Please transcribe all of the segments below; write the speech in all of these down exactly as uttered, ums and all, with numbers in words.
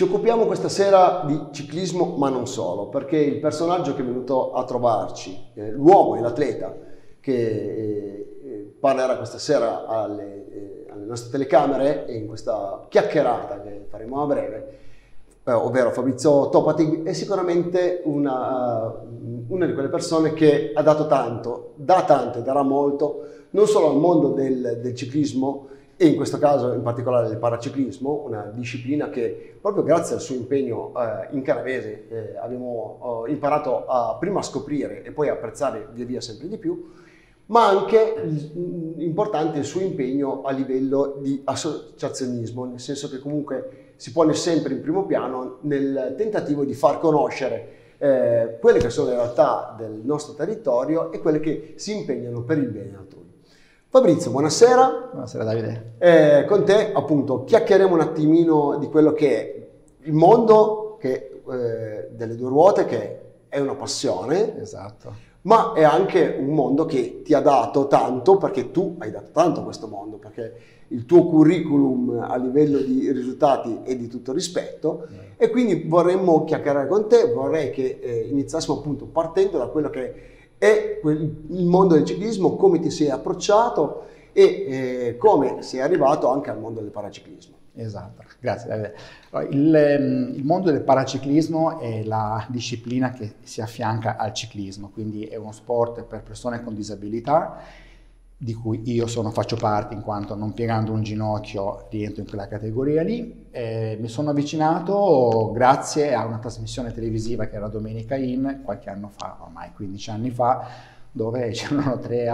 Ci occupiamo questa sera di ciclismo, ma non solo, perché il personaggio che è venuto a trovarci, eh, l'uomo e l'atleta che eh, parlerà questa sera alle, eh, alle nostre telecamere e in questa chiacchierata che faremo a breve, eh, ovvero Fabrizio Topatig, è sicuramente una, uh, una di quelle persone che ha dato tanto, dà tanto e darà molto, non solo al mondo del, del ciclismo, e in questo caso in particolare del paraciclismo, una disciplina che proprio grazie al suo impegno eh, in canavese eh, abbiamo eh, imparato a prima a scoprire e poi a apprezzare via via sempre di più, ma anche mh, importante il suo impegno a livello di associazionismo, nel senso che comunque si pone sempre in primo piano nel tentativo di far conoscere eh, quelle che sono le realtà del nostro territorio e quelle che si impegnano per il bene altrui. Fabrizio, buonasera. Buonasera Davide. Eh, con te appunto chiacchieremo un attimino di quello che è il mondo che, eh, delle due ruote, che è una passione, esatto, ma è anche un mondo che ti ha dato tanto, perché tu hai dato tanto a questo mondo, perché il tuo curriculum a livello di risultati è di tutto rispetto, mm. e quindi vorremmo chiacchierare con te, vorrei che eh, iniziassimo appunto partendo da quello che è il mondo del ciclismo, come ti sei approcciato e eh, come sei arrivato anche al mondo del paraciclismo. Esatto, grazie Davide. Il, il mondo del paraciclismo è la disciplina che si affianca al ciclismo, quindi è uno sport per persone con disabilità, di cui io sono, faccio parte, in quanto non piegando un ginocchio rientro in quella categoria lì. E mi sono avvicinato grazie a una trasmissione televisiva che era Domenica In, qualche anno fa, ormai quindici anni fa, dove c'erano tre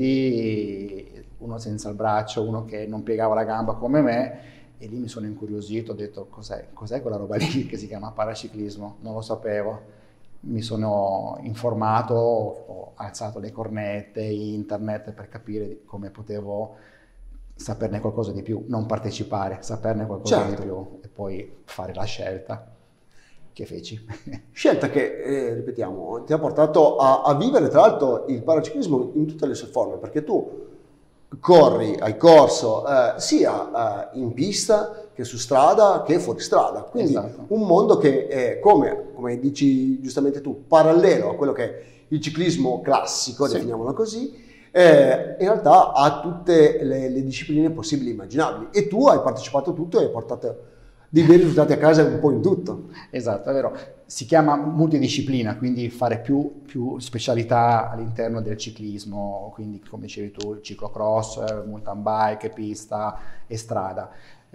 atleti, uno senza il braccio, uno che non piegava la gamba come me, e lì mi sono incuriosito, ho detto cos'è, cos'è quella roba lì che si chiama paraciclismo, non lo sapevo. Mi sono informato, ho alzato le cornette, internet, per capire come potevo saperne qualcosa di più, non partecipare, saperne qualcosa certo. di più e poi fare la scelta che feci. Scelta che, eh, ripetiamo, ti ha portato a, a vivere tra l'altro il paraciclismo in tutte le sue forme, perché tu corri, hai corso eh, sia eh, in pista che su strada che fuori strada, quindi esatto. Un mondo che è, come, come dici giustamente tu, parallelo a quello che è il ciclismo classico, sì. Definiamolo così, eh, in realtà ha tutte le, le discipline possibili e immaginabili, e tu hai partecipato a tutto e hai portato dei bei risultati a casa un po' in tutto. Esatto, è vero. Si chiama multidisciplina, quindi fare più, più specialità all'interno del ciclismo, quindi come dicevi tu, il ciclocross, mountain bike, pista e strada.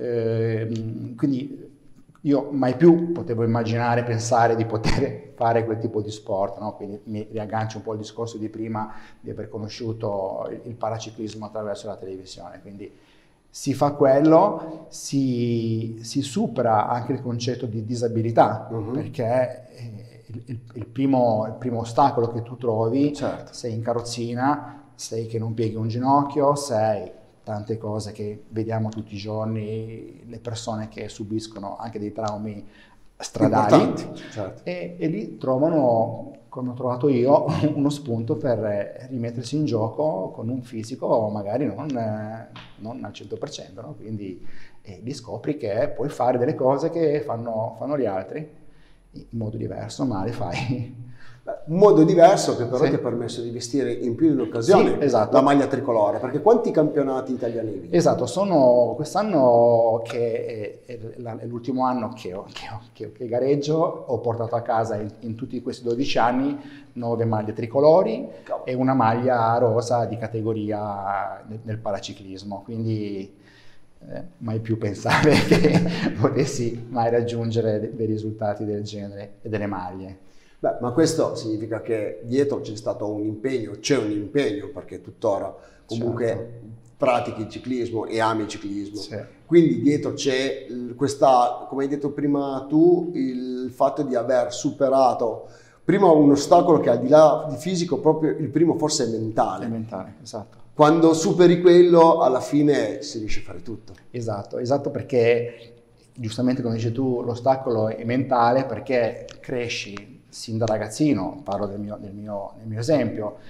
Eh, quindi io mai più potevo immaginare, pensare di poter fare quel tipo di sport, no? Quindi mi riaggancio un po' al discorso di prima di aver conosciuto il, il paraciclismo attraverso la televisione, quindi si fa quello, si, si supera anche il concetto di disabilità, uh-huh. perché il, il, il, primo, il primo ostacolo che tu trovi, certo. Sei in carrozzina, sei che non pieghi un ginocchio, sei tante cose che vediamo tutti i giorni, le persone che subiscono anche dei traumi stradali, certo. e, e lì trovano, come ho trovato io, uno spunto per rimettersi in gioco con un fisico magari non, non al cento per cento, no? Quindi eh, lì scopri che puoi fare delle cose che fanno, fanno gli altri in modo diverso, ma le fai. Un modo diverso che però sì. ti ha permesso di vestire in più di un'occasione sì, esatto. la maglia tricolore, perché quanti campionati italiani hai vinto? Esatto, sono quest'anno che è, è l'ultimo anno che, ho, che, ho, che, che gareggio, ho portato a casa in, in tutti questi dodici anni nove maglie tricolori Cavolo. E una maglia rosa di categoria nel, nel paraciclismo, quindi eh, mai più pensare che potessi mai raggiungere dei, dei risultati del genere e delle maglie. Beh, ma questo significa che dietro c'è stato un impegno, c'è un impegno, perché tuttora comunque certo. pratichi il ciclismo e ami il ciclismo. Sì. Quindi dietro c'è questa, come hai detto prima tu, il fatto di aver superato prima un ostacolo che al di là di fisico, proprio il primo forse è mentale. È mentale, esatto. Quando superi quello, alla fine si riesce a fare tutto. Esatto, esatto, perché giustamente come dici tu, l'ostacolo è mentale, perché cresci sin da ragazzino, parlo del mio, del mio, del mio esempio, a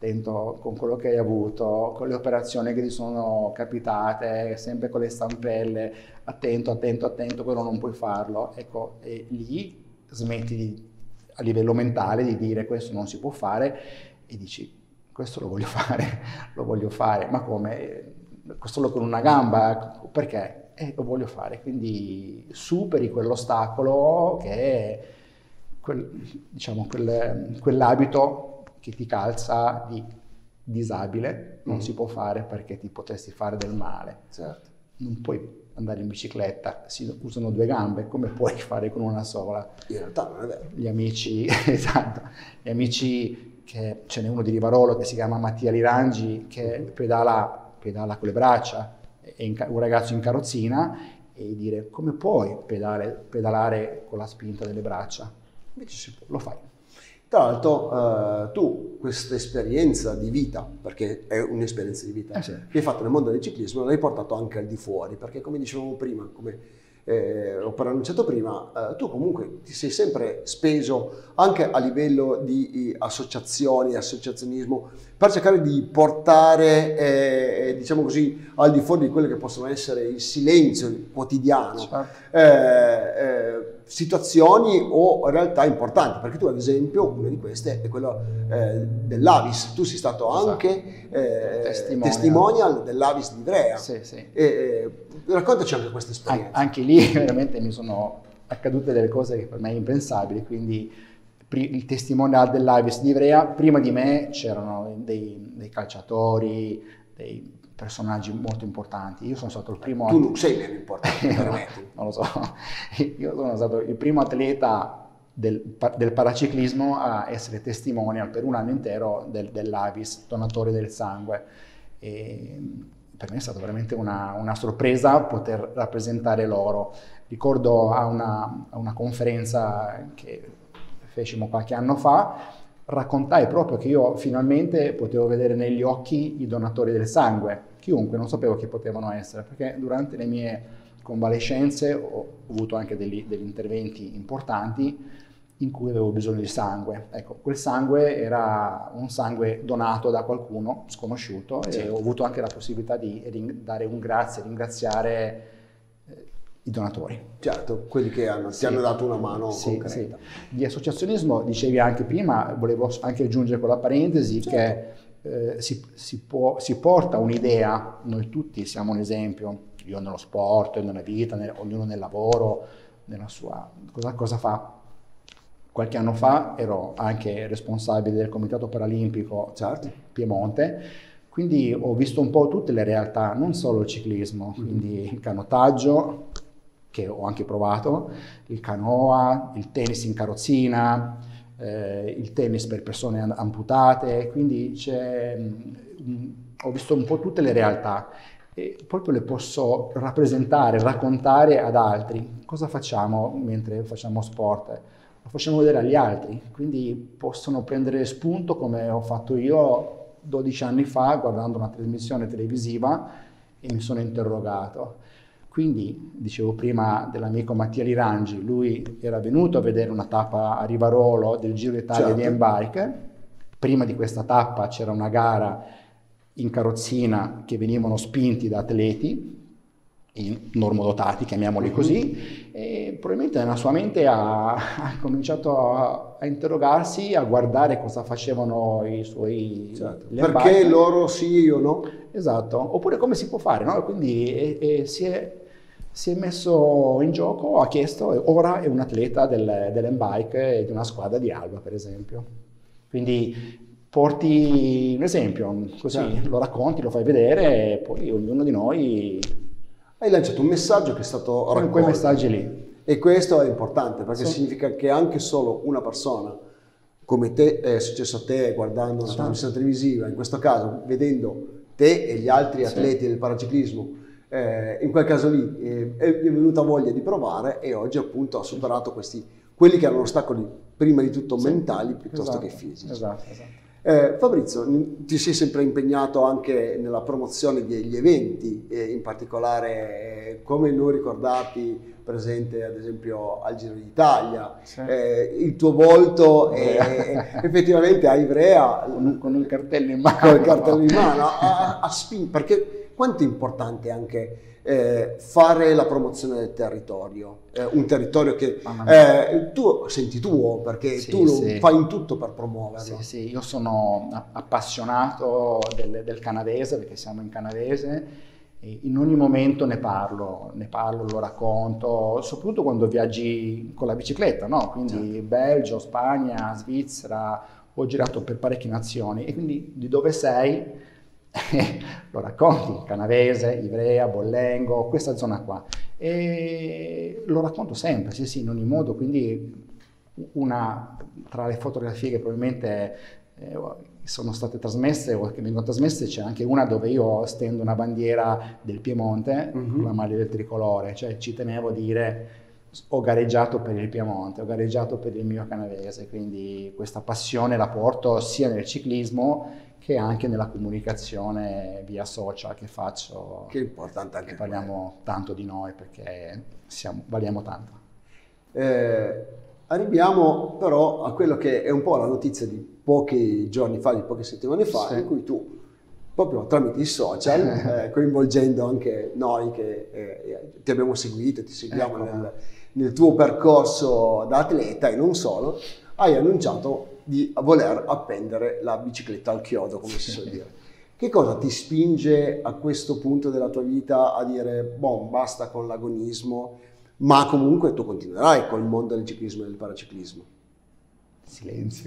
attento con quello che hai avuto, con le operazioni che ti sono capitate, sempre con le stampelle, attento, attento, attento, quello non puoi farlo. Ecco, e lì smetti di, a livello mentale di dire questo non si può fare e dici questo lo voglio fare, lo voglio fare, ma come? Solo con una gamba? Perché? Eh, lo voglio fare, quindi superi quell'ostacolo che è quel, diciamo, quel, quell'abito che ti calza di disabile, non mm. si può fare perché ti potresti fare del male. Certo. Non puoi andare in bicicletta, si usano due gambe, come puoi fare con una sola? In realtà non è vero. Gli amici, esatto, gli amici, che ce n'è uno di Rivarolo che si chiama Mattia Lirangi, che mm. pedala, pedala con le braccia, è in, un ragazzo in carrozzina, e dire come puoi pedale, pedalare con la spinta delle braccia? Invece si può, lo fai. Tra l'altro eh, tu questa esperienza di vita, perché è un'esperienza di vita, eh sì. che hai fatto nel mondo del ciclismo, l'hai portato anche al di fuori, perché come dicevamo prima, come eh, ho annunciato prima, eh, tu comunque ti sei sempre speso anche a livello di eh, associazioni, associazionismo, per cercare di portare, eh, diciamo così, al di fuori di quello che possono essere il silenzio quotidiano, certo. eh, eh, situazioni o realtà importanti, perché tu ad esempio una di queste è quella eh, dell'Avis, tu sei stato anche eh, testimonial. testimonial dell'Avis di Ivrea. Sì, sì. Eh, raccontaci anche questa esperienza. An- anche lì veramente mi sono accadute delle cose che per me impensabili, quindi il testimonial dell'Avis di Ivrea, prima di me c'erano dei, dei calciatori, dei personaggi molto importanti. Io sono stato il primo... Tu non sei meno importante, permetti. Non lo so. Io sono stato il primo atleta del, del paraciclismo a essere testimonial per un anno intero del, dell'Avis, donatore del sangue. E per me è stata veramente una, una sorpresa poter rappresentare loro. Ricordo a una, a una conferenza che fecimo qualche anno fa, raccontai proprio che io finalmente potevo vedere negli occhi i donatori del sangue, chiunque, non sapevo chi potevano essere, perché durante le mie convalescenze ho avuto anche degli, degli interventi importanti in cui avevo bisogno di sangue. Ecco, quel sangue era un sangue donato da qualcuno sconosciuto, certo. E ho avuto anche la possibilità di ring- dare un grazie, ringraziare i donatori. Certo, quelli che hanno, sì. ti hanno dato una mano sì, concreta. Sì. Di associazionismo dicevi anche prima, volevo anche aggiungere quella parentesi, certo. che eh, si, si, può, si porta un'idea, noi tutti siamo un esempio, io nello sport, nella vita, nel, ognuno nel lavoro, nella sua... Cosa, cosa fa? Qualche anno fa ero anche responsabile del Comitato Paralimpico, certo. Piemonte, quindi ho visto un po' tutte le realtà, non solo il ciclismo, quindi il canottaggio, che ho anche provato, il canoa, il tennis in carrozzina, eh, il tennis per persone amputate, quindi c'è, mh, ho visto un po' tutte le realtà e proprio le posso rappresentare, raccontare ad altri. Cosa facciamo mentre facciamo sport? Lo facciamo vedere agli altri, quindi possono prendere spunto come ho fatto io dodici anni fa guardando una trasmissione televisiva e mi sono interrogato. Quindi, dicevo prima dell'amico Mattia Lirangi, lui era venuto a vedere una tappa a Rivarolo del Giro d'Italia, certo. di M-Bike. Prima di questa tappa c'era una gara in carrozzina che venivano spinti da atleti normodotati, chiamiamoli così, e probabilmente nella sua mente ha, ha cominciato a, a interrogarsi, a guardare cosa facevano i suoi... Certo. Perché loro sì o no? Esatto, oppure come si può fare, no? Quindi e, e si, è, si è messo in gioco, ha chiesto, ora è un atleta del, dell'M-Bike e di una squadra di Alba, per esempio. Quindi porti un esempio, così certo. Lo racconti, lo fai vedere e poi ognuno di noi... Hai lanciato un messaggio che è stato raccolto. Con quei messaggi lì. E questo è importante perché sì. significa che anche solo una persona come te, è successo a te guardando una trasmissione televisiva, in questo caso vedendo te e gli altri atleti sì. del paraciclismo, eh, in quel caso lì eh, è venuta voglia di provare e oggi appunto ha superato questi, quelli che erano ostacoli prima di tutto sì. mentali piuttosto esatto. che fisici. Esatto, esatto. Eh, Fabrizio, ti sei sempre impegnato anche nella promozione degli eventi, eh, in particolare eh, come non ricordarti presente ad esempio al Giro d'Italia, sì. eh, il tuo volto è, effettivamente a Ivrea con, con il cartello in mano, con il cartello in mano a, a spin, perché quanto è importante anche eh, fare la promozione del territorio, eh, un territorio che eh, tu senti tuo, perché sì, tu lo sì. fai in tutto per promuoverlo. Sì, sì, io sono appassionato del, del canavese, perché siamo in canavese. In ogni momento ne parlo, ne parlo, lo racconto, soprattutto quando viaggi con la bicicletta, no? Quindi certo. Belgio, Spagna, Svizzera, ho girato per parecchie nazioni e quindi di dove sei lo racconti, Canavese, Ivrea, Bollengo, questa zona qua. E lo racconto sempre, sì sì, in ogni modo, quindi una tra le fotografie che probabilmente eh, sono state trasmesse o che vengono trasmesse c'è anche una dove io stendo una bandiera del Piemonte mm-hmm. con la maglia del tricolore, cioè ci tenevo a dire ho gareggiato per il Piemonte, ho gareggiato per il mio canavese, quindi questa passione la porto sia nel ciclismo che anche nella comunicazione via social che faccio. Che è importante anche. Parliamo tanto di noi perché siamo, valiamo tanto. Eh, arriviamo però a quello che è un po' la notizia di pochi giorni fa, di poche settimane fa, sì. in cui tu, proprio tramite i social, eh, coinvolgendo anche noi che eh, ti abbiamo seguito, ti seguiamo ecco. nel, nel tuo percorso da atleta e non solo, hai annunciato di voler appendere la bicicletta al chiodo, come si suol dire. Che cosa ti spinge a questo punto della tua vita a dire, boh, basta con l'agonismo, ma comunque tu continuerai col mondo del ciclismo e del paraciclismo? Silenzio.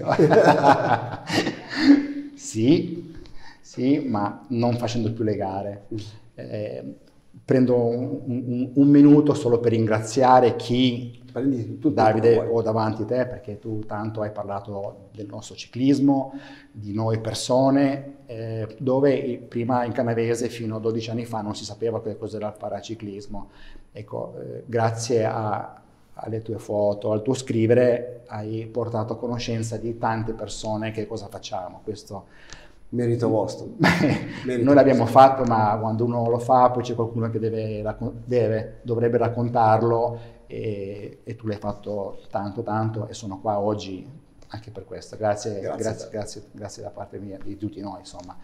Sì, sì, ma non facendo più le gare. Eh, prendo un, un, un minuto solo per ringraziare chi, Davide, ho davanti a te, perché tu tanto hai parlato del nostro ciclismo, di noi persone, eh, dove prima in canavese fino a dodici anni fa non si sapeva che cos'era il paraciclismo. Ecco, eh, grazie a, alle tue foto, al tuo scrivere, hai portato a conoscenza di tante persone che cosa facciamo. Questo merito vostro. Merito Noi l'abbiamo fatto, ma quando uno lo fa poi c'è qualcuno che deve, deve, dovrebbe raccontarlo e, e tu l'hai fatto tanto tanto e sono qua oggi anche per questo. Grazie, grazie, grazie, grazie, grazie da parte mia, di tutti noi, insomma.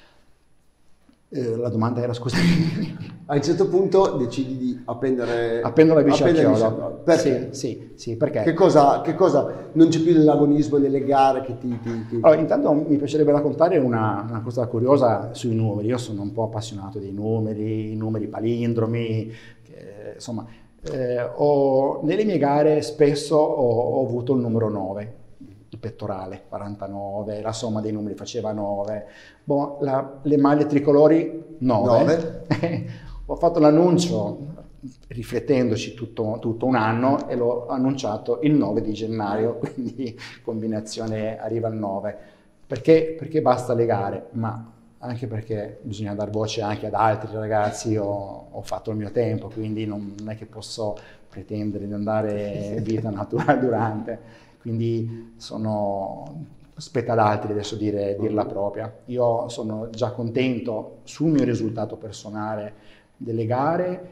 Eh, la domanda era, scusami. A un certo punto decidi di appendere, appendo la bici al chiodo. Perché? Sì, sì, sì, perché? Che cosa, che cosa non c'è più dell'agonismo nelle gare che ti... ti, ti... Allora, intanto mi piacerebbe raccontare una, una cosa curiosa sui numeri. Io sono un po' appassionato dei numeri, numeri palindromi, che, insomma, eh, ho, nelle mie gare spesso ho, ho avuto il numero nove. Il pettorale, quarantanove, la somma dei numeri faceva nove, boh, la, le maglie tricolori nove. Ho fatto l'annuncio riflettendoci tutto, tutto un anno e l'ho annunciato il nove di gennaio, quindi combinazione arriva al nove. Perché? Perché basta le gare, ma anche perché bisogna dar voce anche ad altri ragazzi. Io ho fatto il mio tempo, quindi non, non è che posso pretendere di andare vita naturale durante. Quindi sono, spetta ad altri adesso dire, dir la propria. Io sono già contento sul mio risultato personale delle gare,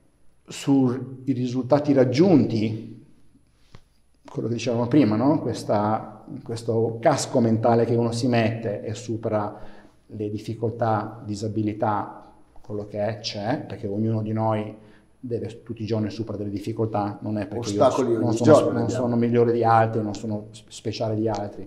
sui risultati raggiunti, quello che dicevamo prima, no? Questa, questo casco mentale che uno si mette e supera le difficoltà, disabilità, quello che è, c'è, perché ognuno di noi deve tutti i giorni superare delle difficoltà, non è perché ostacoli io non, sono, giorno, non sono migliore di altri, non sono speciale di altri.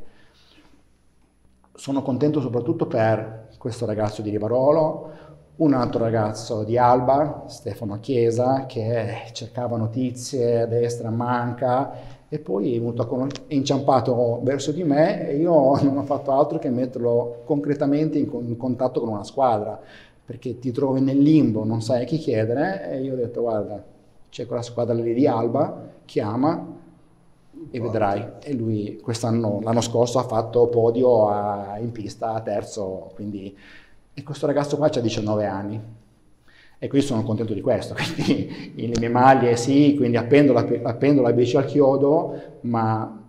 Sono contento soprattutto per questo ragazzo di Rivarolo, un altro ragazzo di Alba, Stefano Chiesa, che cercava notizie a destra, a manca, e poi è, venuto a è inciampato verso di me e io non ho fatto altro che metterlo concretamente in, in contatto con una squadra, perché ti trovi nel limbo, non sai a chi chiedere, e io ho detto guarda, c'è quella squadra lì di Alba, chiama e vedrai. E lui quest'anno, l'anno scorso ha fatto podio a, in pista a terzo, quindi, e questo ragazzo qua ha diciannove anni. Ecco, io sono contento di questo, quindi le mie maglie sì, quindi appendo la, appendo la bici al chiodo, ma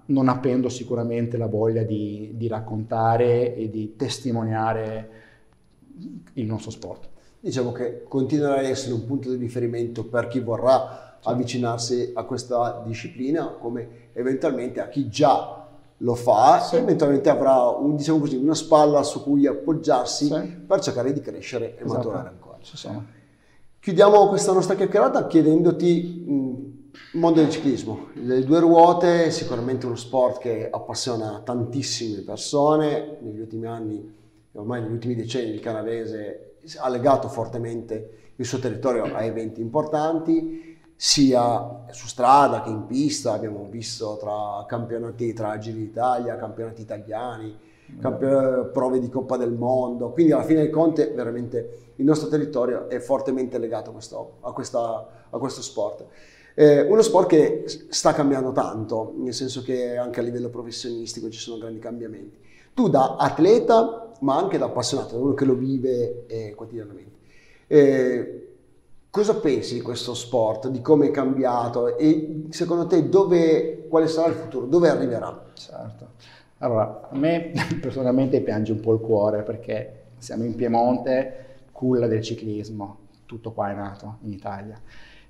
non appendo sicuramente la voglia di, di raccontare e di testimoniare il nostro sport. Diciamo che continuerà ad essere un punto di riferimento per chi vorrà avvicinarsi a questa disciplina, come eventualmente a chi già lo fa, sì. eventualmente avrà un, diciamo così, una spalla su cui appoggiarsi sì. per cercare di crescere e esatto. maturare ancora. Ci sono. Chiudiamo questa nostra chiacchierata chiedendoti il mondo del ciclismo. Le due ruote è sicuramente uno sport che appassiona tantissime persone. Negli ultimi anni, ormai negli ultimi decenni, il canadese ha legato fortemente il suo territorio a eventi importanti, sia su strada che in pista. Abbiamo visto tra campionati, tra Giri d'Italia, campionati italiani, camp- prove di Coppa del Mondo, quindi alla fine dei conti veramente il nostro territorio è fortemente legato a questo, a questa, a questo sport. Eh, uno sport che sta cambiando tanto, nel senso che anche a livello professionistico ci sono grandi cambiamenti. Tu da atleta, ma anche da appassionato, da uno che lo vive eh, quotidianamente, eh, cosa pensi di questo sport, di come è cambiato e secondo te dove, quale sarà il futuro, dove arriverà? Certo. Allora, a me personalmente piange un po' il cuore perché siamo in Piemonte, culla del ciclismo, tutto qua è nato in Italia.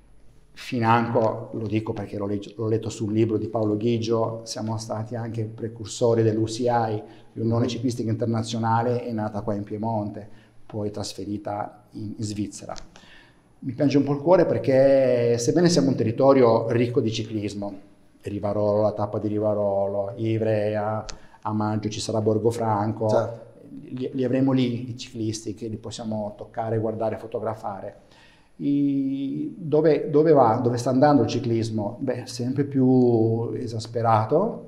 Financo, lo dico perché l'ho, legge, l'ho letto sul libro di Paolo Ghigio, siamo stati anche precursori dell'U C I, l'Unione Ciclistica Internazionale è nata qua in Piemonte, poi trasferita in, in Svizzera. Mi piange un po' il cuore perché sebbene siamo un territorio ricco di ciclismo, Rivarolo, la tappa di Rivarolo, Ivrea, a maggio ci sarà Borgofranco, certo. li, li avremo lì i ciclisti che li possiamo toccare, guardare, fotografare. I, dove, dove va? Dove sta andando il ciclismo? Beh, sempre più esasperato.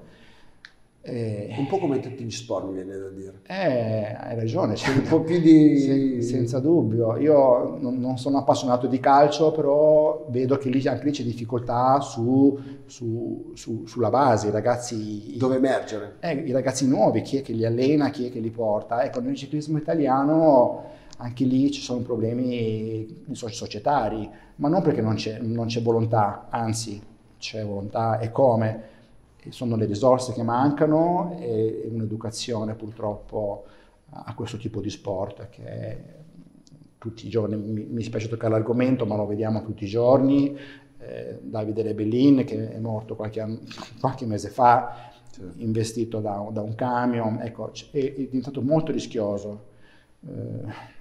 Eh, un po' come tutti gli sport, mi viene da dire. Eh, hai ragione. C'è un po' più di... Sen, senza dubbio. Io non, non sono appassionato di calcio, però vedo che lì anche lì c'è difficoltà su, su, su, sulla base, i ragazzi... Dove emergere. Eh, I ragazzi nuovi, chi è che li allena, chi è che li porta. Ecco, nel ciclismo italiano anche lì ci sono problemi societari, ma non perché non c'è, non c'è volontà, anzi c'è volontà e come. Sono le risorse che mancano e un'educazione purtroppo a questo tipo di sport che tutti i giorni, mi, mi spiace toccare l'argomento, ma lo vediamo tutti i giorni. Eh, Davide Rebellin che è morto qualche, anno, qualche mese fa, certo. investito da, da un camion, ecco, è, è diventato molto rischioso. Eh,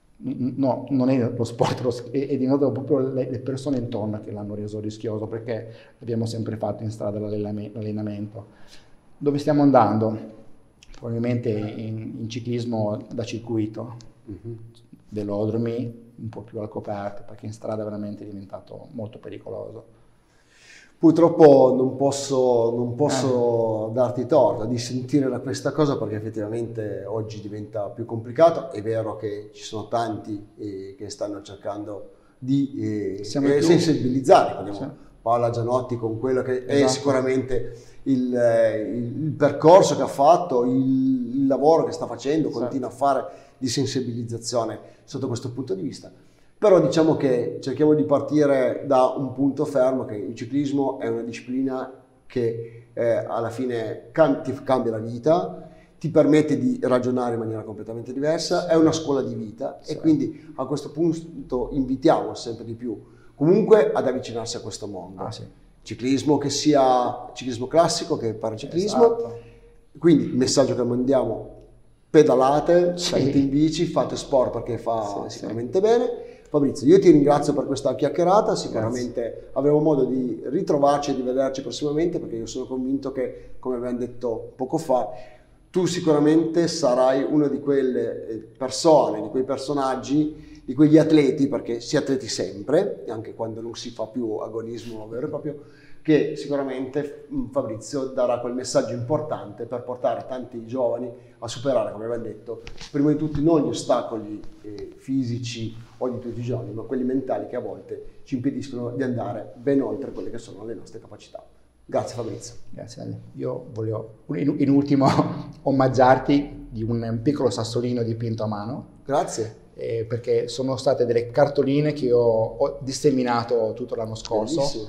No, non è lo sport, è, è diventato proprio le, le persone intorno che l'hanno reso rischioso, perché l'abbiamo sempre fatto in strada l'allenamento. Dove stiamo andando? Probabilmente in, in ciclismo da circuito, mm-hmm. velodromi, un po' più al coperto, perché in strada veramente è diventato molto pericoloso. Purtroppo non posso, non posso eh. darti torto di sentire da questa cosa, perché effettivamente oggi diventa più complicato. È vero che ci sono tanti eh, che stanno cercando di eh, eh, sensibilizzare, sì. Paola Gianotti con quello che esatto. è sicuramente il, il, il percorso che ha fatto, il, il lavoro che sta facendo, sì. continua a fare di sensibilizzazione sotto questo punto di vista. Però diciamo che cerchiamo di partire da un punto fermo, che il ciclismo è una disciplina che eh, alla fine cam- ti cambia la vita, ti permette di ragionare in maniera completamente diversa, è una scuola di vita, sì. e quindi a questo punto invitiamo sempre di più comunque ad avvicinarsi a questo mondo. Ah, sì. Ciclismo che sia ciclismo classico, che paraciclismo, esatto. Quindi il messaggio che mandiamo: pedalate, sì. salite in bici, fate sport perché fa sì, sicuramente sì. bene. Fabrizio, io ti ringrazio per questa chiacchierata, sicuramente Grazie. avremo modo di ritrovarci e di vederci prossimamente, perché io sono convinto che, come abbiamo detto poco fa, tu sicuramente sarai una di quelle persone, di quei personaggi, di quegli atleti, perché si atleti sempre, anche quando non si fa più agonismo vero e proprio, che sicuramente Fabrizio darà quel messaggio importante per portare tanti giovani a superare, come abbiamo detto, prima di tutto non gli ostacoli eh, fisici o di tutti i giorni, ma quelli mentali che a volte ci impediscono di andare ben oltre quelle che sono le nostre capacità. Grazie Fabrizio. Grazie Ale. Io voglio in, in ultimo omaggiarti di un piccolo sassolino dipinto a mano. Grazie. Eh, perché sono state delle cartoline che io ho disseminato tutto l'anno scorso. Bellissimo.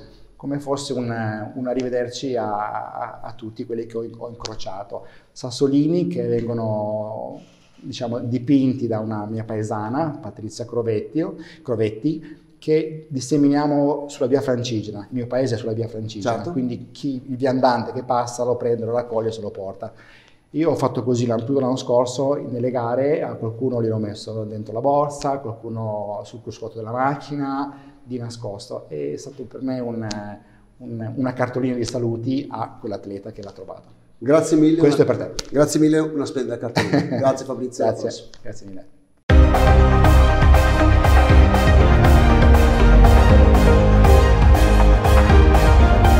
come fosse un, un arrivederci a, a, a tutti quelli che ho, ho incrociato. Sassolini che vengono, diciamo, dipinti da una mia paesana, Patrizia Crovetti, Crovetti che disseminiamo sulla via Francigena. Il mio paese è sulla via Francigena, certo. Quindi chi, il viandante che passa lo prende, lo raccoglie e se lo porta. Io ho fatto così tutto l'anno scorso nelle gare, a qualcuno gliel'ho messo dentro la borsa, a qualcuno sul cruscotto della macchina, di nascosto. È stato per me un, un, una cartolina di saluti a quell'atleta che l'ha trovato. Grazie mille. Questo una, è per te. Grazie mille, una splendida cartolina. Grazie Fabrizio. Grazie, grazie mille.